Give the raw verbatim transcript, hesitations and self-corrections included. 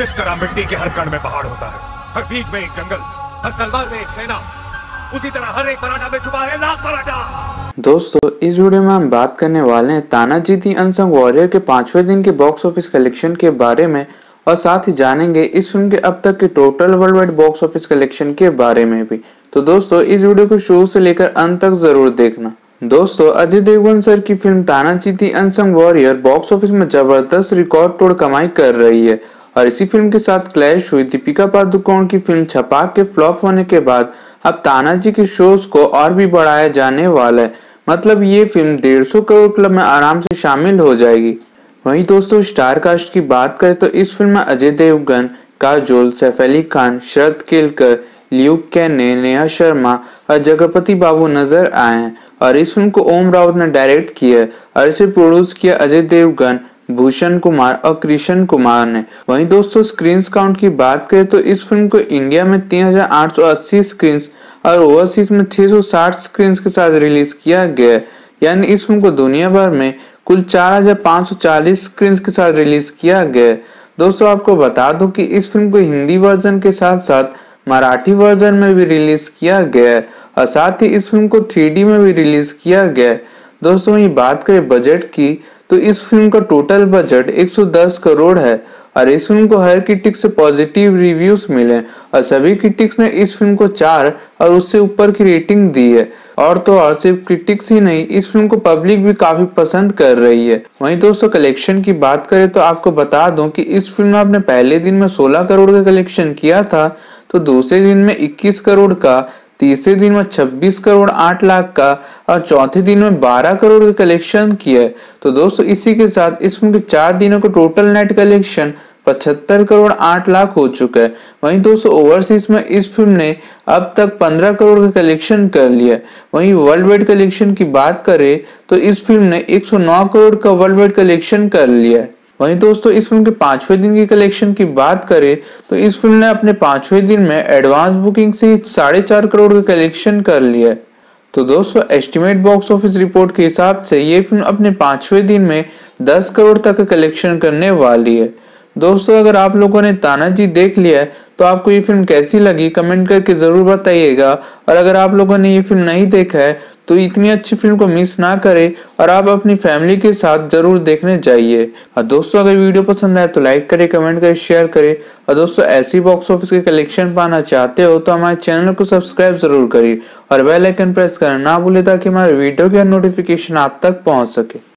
जिस तरह मिट्टी के हर कण में पहाड़ होता है, हर बीज में एक जंगल, हर तलवार में एक सेना, उसी तरह हर एक मराठा में छुपा है लाख मराठा। दोस्तों, इस वीडियो में हम बात करने वाले हैं तानाजी दी अनसंग वॉरियर के पांचवें दिन के बॉक्स ऑफिस कलेक्शन के बारे में और साथ ही जानेंगे इस फिल्म के अब तक के total worldwide box office collection के बारे में भी। तो दोस्तों, इस वीडियो को शुरू से लेकर अंत तक जरूर देखना। दोस्तों, अजय देवगन सर की film Tanhaji the unsung warrior box office में जबरदस्त रिकॉर्ड तोड़ कमाई कर रही है और इसी फिल्म के साथ क्लैश हुई दीपिका पादुकोण की फिल्म छपाक के फ्लॉप होने के बाद अब तानाजी के शोज को और भी बढ़ाया जाने वाला है। मतलब ये फिल्म डेढ़ सौ करोड़ क्लब में आराम से शामिल हो जाएगी। वहीं दोस्तों, स्टार कास्ट की बात करें तो इस फिल्म में अजय देवगन, काजोल, सैफ अली खान, शरद केलकर, ल्यूक कैने, नेहा शर्मा और जगपति बाबू नजर आए हैं और इस फिल्म को ओम राउत ने डायरेक्ट किया है और इसे प्रोड्यूस किया अजय देवगन, भूषण कुमार और कृष्ण कुमार ने। वहीं दोस्तों, स्क्रीन काउंट की बात करें तो इस फिल्म को इंडिया में तीन हजार आठ सौ अस्सी स्क्रीन और ओवरसीज में छह सौ साठ स्क्रीन के साथ रिलीज किया गया, यानी इस फिल्म को दुनिया भर में कुल चार हजार पाँच सौ चालीस स्क्रीन के साथ रिलीज किया गया। दोस्तों, आपको बता दूं कि इस फिल्म को हिंदी वर्जन के साथ साथ मराठी वर्जन में भी रिलीज किया गया और साथ ही इस फिल्म को थ्री डी में भी रिलीज किया गया। दोस्तों, ये बात करें बजट की तो इस फिल्म का टोटल बजट एक सौ दस करोड़ है और इस फिल्म को हर क्रिटिक से पॉजिटिव रिव्यूज मिले और सभी क्रिटिक्स ने इस फिल्म को चार और उससे ऊपर की रेटिंग दी है। और तो और सिर्फ क्रिटिक्स ही नहीं, इस फिल्म को पब्लिक भी काफी पसंद कर रही है। वहीं दोस्तों, कलेक्शन की बात करें तो आपको बता दूं कि इस फिल्म ने अपने पहले दिन में सोलह करोड़ का कलेक्शन किया था, तो दूसरे दिन में इक्कीस करोड़ का, तीसरे दिन में छब्बीस करोड़ आठ लाख का और चौथे दिन में बारह करोड़ का कलेक्शन किया है। तो दोस्तों, इसी के साथ इस फिल्म के चार दिनों का टोटल नेट कलेक्शन पचहत्तर करोड़ आठ लाख हो चुका है। वहीं दोस्तों, ओवरसीज में इस फिल्म ने अब तक पंद्रह करोड़ का कलेक्शन कर लिया। वहीं वर्ल्ड वाइड कलेक्शन की बात करें तो इस फिल्म ने एक सौ नौ करोड़ का वर्ल्ड वाइड कलेक्शन कर लिया है। वहीं दोस्तों, इस फिल्म के पांचवें दिन की कलेक्शन की बात करें तो इस फिल्म ने अपने पांचवें दिन में एडवांस बुकिंग से साढ़े चार करोड़ का कलेक्शन कर लिया है। तो दोस्तों, एस्टिमेट बॉक्स ऑफिस रिपोर्ट के हिसाब से ये फिल्म अपने पांचवें दिन में दस करोड़ तक का कलेक्शन करने वाली है। दोस्तों, अगर आप लोगों ने तानाजी देख लिया है तो आपको ये फिल्म कैसी लगी कमेंट करके जरूर बताइएगा और अगर आप लोगों ने ये फिल्म नहीं देखा है तो इतनी अच्छी फिल्म को मिस ना करें और आप अपनी फैमिली के साथ जरूर देखने जाइए। और दोस्तों, अगर वीडियो पसंद आए तो लाइक करें, कमेंट करें, शेयर करें और दोस्तों, ऐसी बॉक्स ऑफिस के कलेक्शन पाना चाहते हो तो हमारे चैनल को सब्सक्राइब जरूर करिए और बेल आइकन प्रेस करना ना भूले ताकि हमारे वीडियो के नोटिफिकेशन आप तक पहुंच सके।